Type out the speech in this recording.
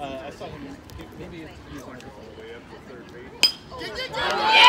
I saw him. Maybe he's on the way up to third base. Yeah!